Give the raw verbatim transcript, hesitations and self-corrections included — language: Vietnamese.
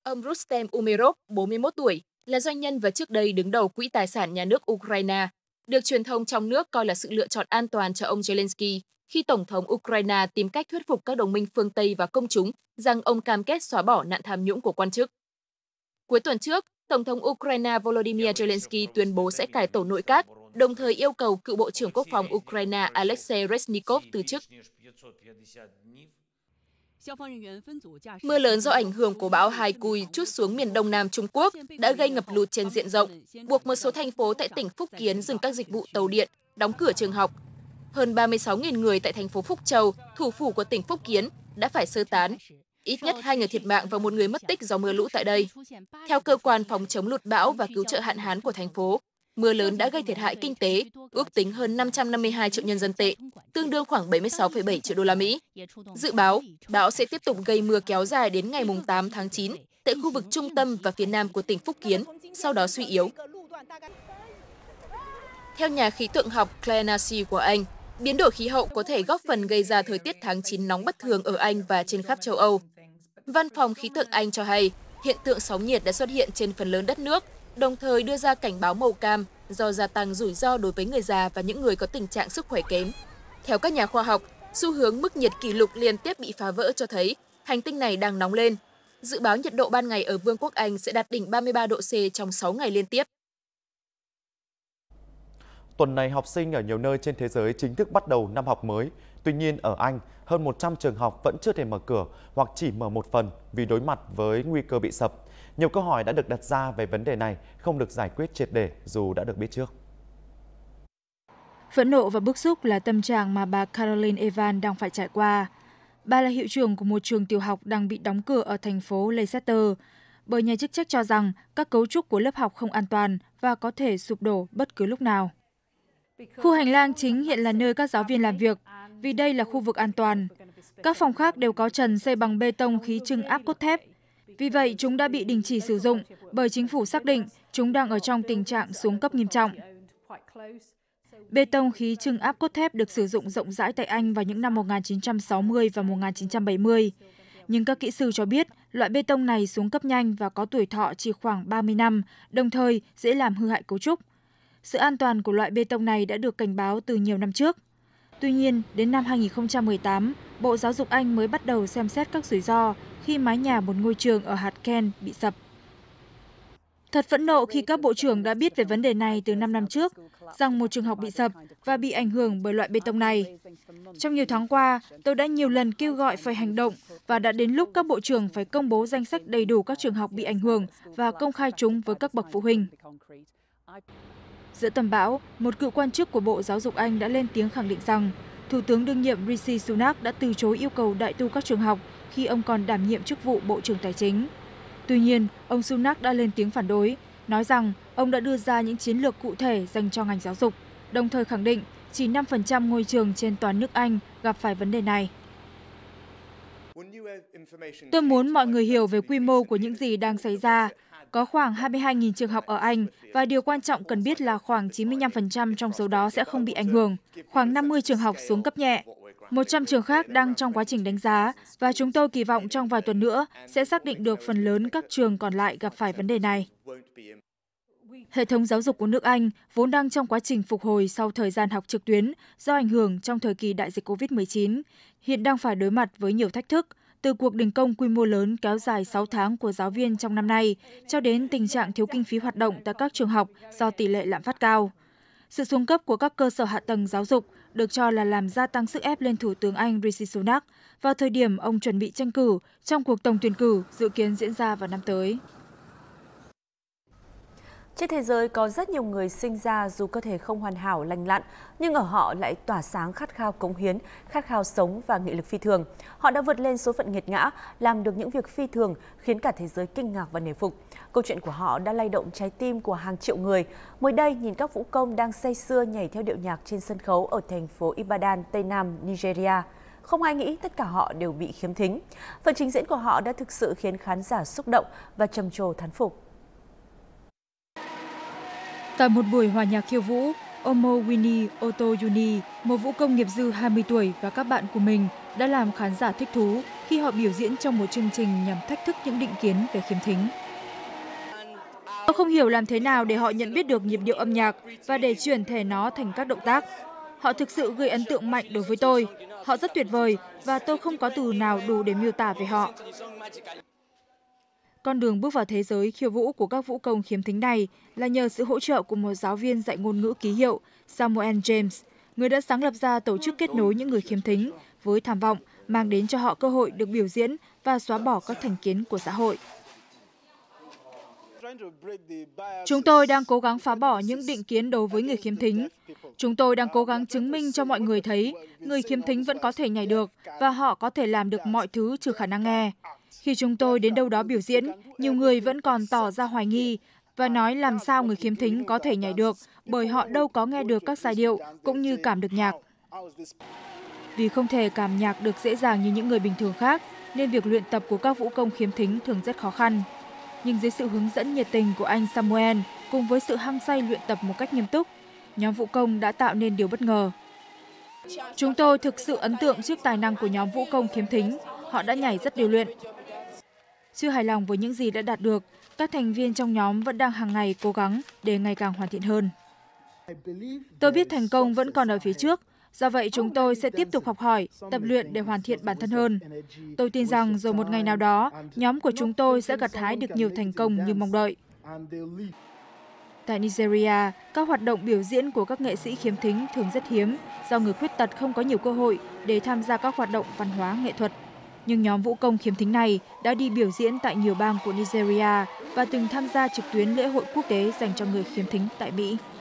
Ông Rustem Umerov, bốn mươi mốt tuổi, là doanh nhân và trước đây đứng đầu Quỹ Tài sản Nhà nước Ukraine, được truyền thông trong nước coi là sự lựa chọn an toàn cho ông Zelensky khi Tổng thống Ukraine tìm cách thuyết phục các đồng minh phương Tây và công chúng rằng ông cam kết xóa bỏ nạn tham nhũng của quan chức. Cuối tuần trước, Tổng thống Ukraine Volodymyr Zelensky tuyên bố sẽ cải tổ nội các, đồng thời yêu cầu cựu Bộ trưởng Quốc phòng Ukraine Alexei Reznikov từ chức. Mưa lớn do ảnh hưởng của bão Haikui trút xuống miền đông nam Trung Quốc đã gây ngập lụt trên diện rộng, buộc một số thành phố tại tỉnh Phúc Kiến dừng các dịch vụ tàu điện, đóng cửa trường học. Hơn ba mươi sáu nghìn người tại thành phố Phúc Châu, thủ phủ của tỉnh Phúc Kiến, đã phải sơ tán. Ít nhất hai người thiệt mạng và một người mất tích do mưa lũ tại đây. Theo cơ quan phòng chống lụt bão và cứu trợ hạn hán của thành phố, mưa lớn đã gây thiệt hại kinh tế, ước tính hơn năm trăm năm mươi hai triệu nhân dân tệ, tương đương khoảng bảy mươi sáu phẩy bảy triệu đô la Mỹ. Dự báo, bão sẽ tiếp tục gây mưa kéo dài đến ngày tám tháng chín tại khu vực trung tâm và phía nam của tỉnh Phúc Kiến, sau đó suy yếu. Theo nhà khí tượng học Claire Nasi của Anh, biến đổi khí hậu có thể góp phần gây ra thời tiết tháng chín nóng bất thường ở Anh và trên khắp châu Âu. Văn phòng khí tượng Anh cho hay, hiện tượng sóng nhiệt đã xuất hiện trên phần lớn đất nước, đồng thời đưa ra cảnh báo màu cam do gia tăng rủi ro đối với người già và những người có tình trạng sức khỏe kém. Theo các nhà khoa học, xu hướng mức nhiệt kỷ lục liên tiếp bị phá vỡ cho thấy hành tinh này đang nóng lên. Dự báo nhiệt độ ban ngày ở Vương quốc Anh sẽ đạt đỉnh ba mươi ba độ C trong sáu ngày liên tiếp. Tuần này, học sinh ở nhiều nơi trên thế giới chính thức bắt đầu năm học mới. Tuy nhiên, ở Anh, hơn một trăm trường học vẫn chưa thể mở cửa hoặc chỉ mở một phần vì đối mặt với nguy cơ bị sập. Nhiều câu hỏi đã được đặt ra về vấn đề này, không được giải quyết triệt để dù đã được biết trước. Phẫn nộ và bức xúc là tâm trạng mà bà Caroline Evan đang phải trải qua. Bà là hiệu trưởng của một trường tiểu học đang bị đóng cửa ở thành phố Leicester, bởi nhà chức trách cho rằng các cấu trúc của lớp học không an toàn và có thể sụp đổ bất cứ lúc nào. Khu hành lang chính hiện là nơi các giáo viên làm việc, vì đây là khu vực an toàn. Các phòng khác đều có trần xây bằng bê tông khí trưng áp cốt thép. Vì vậy, chúng đã bị đình chỉ sử dụng bởi chính phủ xác định chúng đang ở trong tình trạng xuống cấp nghiêm trọng. Bê tông khí trưng áp cốt thép được sử dụng rộng rãi tại Anh vào những năm một nghìn chín trăm sáu mươi và một nghìn chín trăm bảy mươi. Nhưng các kỹ sư cho biết loại bê tông này xuống cấp nhanh và có tuổi thọ chỉ khoảng ba mươi năm, đồng thời dễ làm hư hại cấu trúc. Sự an toàn của loại bê tông này đã được cảnh báo từ nhiều năm trước. Tuy nhiên, đến năm hai nghìn không trăm mười tám, Bộ Giáo dục Anh mới bắt đầu xem xét các rủi ro khi mái nhà một ngôi trường ở hạt Kent bị sập. Thật phẫn nộ khi các bộ trưởng đã biết về vấn đề này từ năm năm trước, rằng một trường học bị sập và bị ảnh hưởng bởi loại bê tông này. Trong nhiều tháng qua, tôi đã nhiều lần kêu gọi phải hành động và đã đến lúc các bộ trưởng phải công bố danh sách đầy đủ các trường học bị ảnh hưởng và công khai chúng với các bậc phụ huynh. Giữa tầm bão, một cựu quan chức của Bộ Giáo dục Anh đã lên tiếng khẳng định rằng Thủ tướng đương nhiệm Rishi Sunak đã từ chối yêu cầu đại tu các trường học khi ông còn đảm nhiệm chức vụ Bộ trưởng Tài chính. Tuy nhiên, ông Sunak đã lên tiếng phản đối, nói rằng ông đã đưa ra những chiến lược cụ thể dành cho ngành giáo dục, đồng thời khẳng định chỉ năm phần trăm ngôi trường trên toàn nước Anh gặp phải vấn đề này. Tôi muốn mọi người hiểu về quy mô của những gì đang xảy ra. Có khoảng hai mươi hai nghìn trường học ở Anh và điều quan trọng cần biết là khoảng chín mươi lăm phần trăm trong số đó sẽ không bị ảnh hưởng, khoảng năm mươi trường học xuống cấp nhẹ. một trăm trường khác đang trong quá trình đánh giá và chúng tôi kỳ vọng trong vài tuần nữa sẽ xác định được phần lớn các trường còn lại gặp phải vấn đề này. Hệ thống giáo dục của nước Anh vốn đang trong quá trình phục hồi sau thời gian học trực tuyến do ảnh hưởng trong thời kỳ đại dịch covid mười chín, hiện đang phải đối mặt với nhiều thách thức, từ cuộc đình công quy mô lớn kéo dài sáu tháng của giáo viên trong năm nay cho đến tình trạng thiếu kinh phí hoạt động tại các trường học do tỷ lệ lạm phát cao. Sự xuống cấp của các cơ sở hạ tầng giáo dục được cho là làm gia tăng sức ép lên Thủ tướng Anh Rishi Sunak vào thời điểm ông chuẩn bị tranh cử trong cuộc tổng tuyển cử dự kiến diễn ra vào năm tới. Trên thế giới có rất nhiều người sinh ra dù cơ thể không hoàn hảo, lành lặn, nhưng ở họ lại tỏa sáng khát khao cống hiến, khát khao sống và nghị lực phi thường. Họ đã vượt lên số phận nghiệt ngã, làm được những việc phi thường khiến cả thế giới kinh ngạc và nể phục. Câu chuyện của họ đã lay động trái tim của hàng triệu người. Mới đây, nhìn các vũ công đang say sưa nhảy theo điệu nhạc trên sân khấu ở thành phố Ibadan, Tây Nam Nigeria. Không ai nghĩ tất cả họ đều bị khiếm thính. Phần trình diễn của họ đã thực sự khiến khán giả xúc động và trầm trồ thán phục. Tại một buổi hòa nhạc khiêu vũ, Omo Winnie Otoyuni, một vũ công nghiệp dư hai mươi tuổi và các bạn của mình đã làm khán giả thích thú khi khi họ biểu diễn trong một chương trình nhằm thách thức những định kiến về khiếm thính. Tôi không hiểu làm thế nào để họ nhận biết được nhịp điệu âm nhạc và để chuyển thể nó thành các động tác. Họ thực sự gây ấn tượng mạnh đối với tôi. Họ rất tuyệt vời và tôi không có từ nào đủ để miêu tả về họ. Con đường bước vào thế giới khiêu vũ của các vũ công khiếm thính này là nhờ sự hỗ trợ của một giáo viên dạy ngôn ngữ ký hiệu, Samuel James, người đã sáng lập ra tổ chức kết nối những người khiếm thính với tham vọng mang đến cho họ cơ hội được biểu diễn và xóa bỏ các thành kiến của xã hội. Chúng tôi đang cố gắng phá bỏ những định kiến đối với người khiếm thính. Chúng tôi đang cố gắng chứng minh cho mọi người thấy người khiếm thính vẫn có thể nhảy được và họ có thể làm được mọi thứ trừ khả năng nghe. Khi chúng tôi đến đâu đó biểu diễn, nhiều người vẫn còn tỏ ra hoài nghi và nói làm sao người khiếm thính có thể nhảy được bởi họ đâu có nghe được các giai điệu cũng như cảm được nhạc. Vì không thể cảm nhạc được dễ dàng như những người bình thường khác, nên việc luyện tập của các vũ công khiếm thính thường rất khó khăn. Nhưng dưới sự hướng dẫn nhiệt tình của anh Samuel, cùng với sự hăng say luyện tập một cách nghiêm túc, nhóm vũ công đã tạo nên điều bất ngờ. Chúng tôi thực sự ấn tượng trước tài năng của nhóm vũ công khiếm thính. Họ đã nhảy rất điều luyện. Chưa hài lòng với những gì đã đạt được, các thành viên trong nhóm vẫn đang hàng ngày cố gắng để ngày càng hoàn thiện hơn. Tôi biết thành công vẫn còn ở phía trước, do vậy chúng tôi sẽ tiếp tục học hỏi, tập luyện để hoàn thiện bản thân hơn. Tôi tin rằng rồi một ngày nào đó, nhóm của chúng tôi sẽ gặt hái được nhiều thành công như mong đợi. Tại Nigeria, các hoạt động biểu diễn của các nghệ sĩ khiếm thính thường rất hiếm do người khuyết tật không có nhiều cơ hội để tham gia các hoạt động văn hóa nghệ thuật. Nhưng nhóm vũ công khiếm thính này đã đi biểu diễn tại nhiều bang của Nigeria và từng tham gia trực tuyến lễ hội quốc tế dành cho người khiếm thính tại Mỹ.